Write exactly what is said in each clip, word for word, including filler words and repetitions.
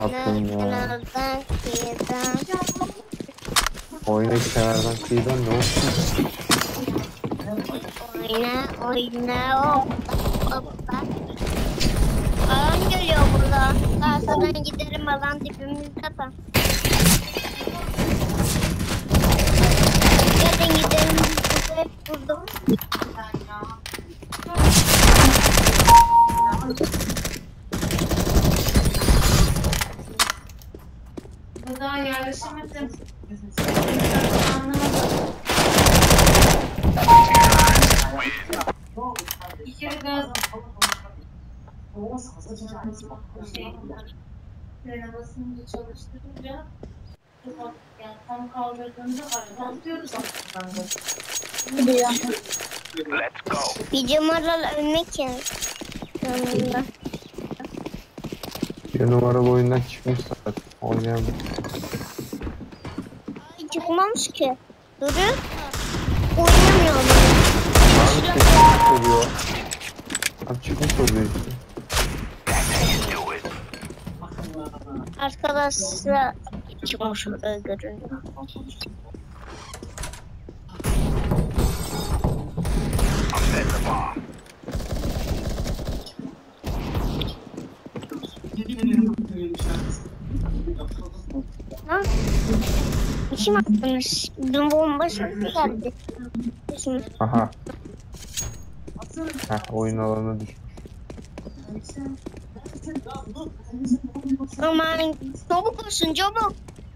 Yaptım ya. Kenardan kıyıdan. Oyna kenardan kıyıdan ne olsun? Oyna oyna hoppa hoppa. Alan geliyor burada. Arkadan giderim, alan dibimizde tam. Gelin gidelim, biz hep burada. Buradan yerleşemedim. Anlamadım. Bir kere gaz frene basınca çalıştırınca yani tam kaldırdığında patlıyoruz aslında. Bir numaralı ölmek ya. Yanında. Bir numaralı oyundan çıkmış zaten. Oynayamam. Ay, çıkmamış ki. Durun. Oynamıyor mu? Abi çıkmış oluyor. Abi çıkmış oluyor işte. Arkadaşlar çıkmış oluyor, görünüyor. Lan işim atmış. Dün bomba şartı geldi. Şimdi Aha. Heh, oyun alanına düşmüş. aman çabuk olsun, çabuk.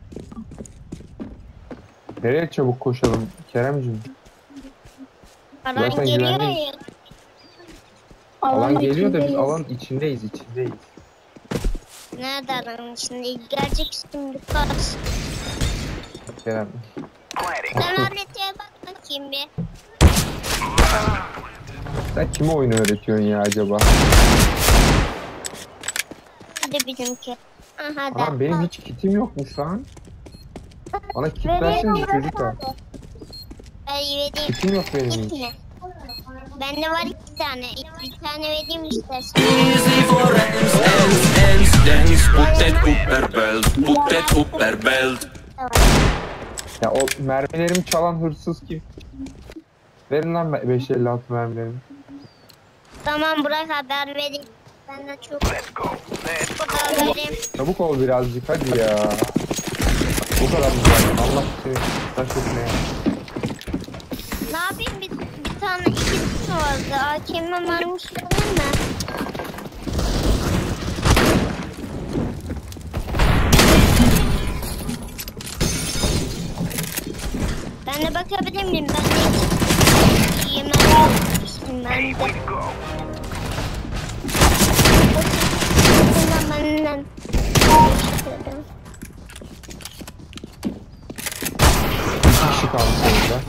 Nereye çabuk koşalım Keremciğim? Alan Zaten geliyor güvendeyiz. ya. Alan geliyor da biz alanın içindeyiz, içindeyiz. Nerede alanın içinde? Gelecek şimdi, kaç. Kerem. Sen haritaya bak bakayım bir. Sen kime oyun öğretiyorsun ya acaba? Hadi bizimki. Aha da. Aa, benim hiç kitim yokmuş lan. Bana kit versene çocuklar. Ben vereyim. Kitim yok benim hiç. Gitme. Bende var iki tane. Bir tane vereyim istersen. Easy for hands, hands, hands, dance. Put that upper belt, put that upper belt. Ya o mermilerimi çalan hırsız kim? Verin lan beş elli altı mermilerimi. Tamam, bırak haber vereyim. Ben de çok haber vereyim. Çabuk ol birazcık hadi ya. Bu kadar mı yani? Allah seni taş etme ya. Ne yapayım, bir, bir tane ikisi vardı. A K M varmış değil mi? Ben de bakabilir miyim? Ben de yemek yapmıştım ben de. Benden. İki kişi kaldı sonunda.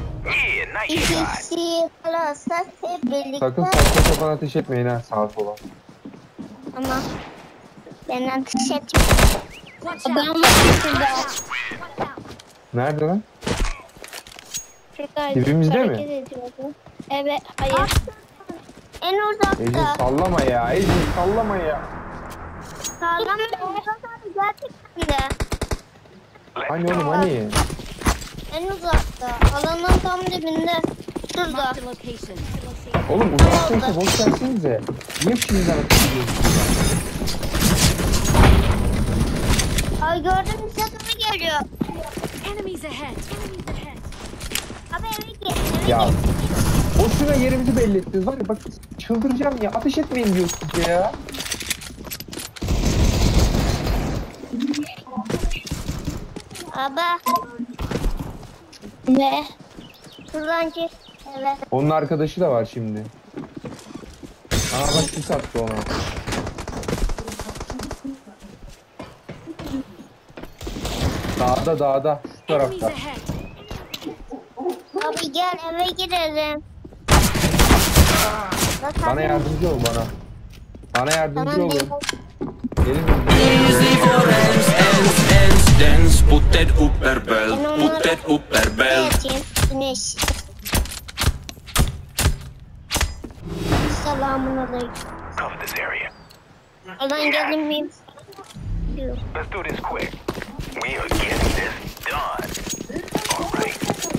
İkisi kalırsa hep birlikte. Sakın saçma sapan ateş etmeyin ha sağa sola. Ama ben ateş etmem. Adam var şurada. Nerede lan? Şurada Dibimizde mi? hareket ediyordu. Evet, hayır. En uzakta. Ecin sallama ya. Ecin sallama ya. Sağlam gerçekten de. Hani oğlum hani? En uzakta. Alanın tam dibinde. Şurada. Oğlum uzaktaysa boş versenize. Niye şimdiden ateş ediyorsunuz ya? Ay, gördün mü, sesimi geliyor. Enemies ahead. Enemies ahead. Abi eve git. Eve Ya. git. Boşuna yerimizi belli ettiniz var ya bak çıldıracağım ya. Ateş etmeyin diyorsunuz ya. Aba. Ne? Şuradan gir. Evet. Onun arkadaşı da var şimdi. Aa bak sis attı ona. Dağda dağda şu Enemies tarafta. ahead. Abi gel eve girelim. Bak Bana abi. yardımcı ol bana. Bana yardımcı Tamam, olun. ben- Gelin. Easy for hands, hands, hands, dance. Put that upper belt, Ben put onları that upper belt. yatayım. Güneş. Selamun aleyküm. Oradan gelin miyim? Yok. yapıyorum. Let's do this quick. We are getting this done. All right.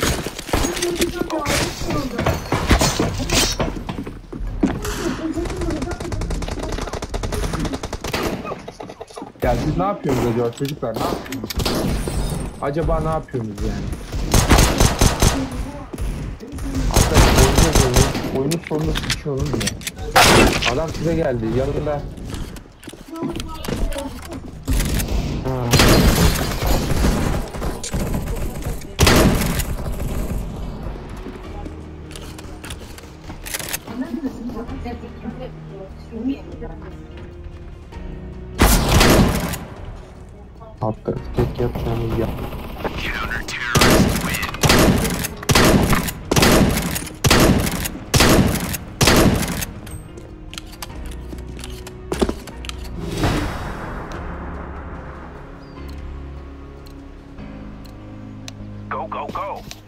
Ya siz ne yapıyorsunuz acaba çocuklar? Ne yapıyorsunuz? Acaba ne yapıyorsunuz yani? Arkadaşlar oyunun, oyunun sonunda sıçıyor oğlum ya. Adam size geldi yanında. Ha. Hatta tek yapacağımız yap. Go, go, go.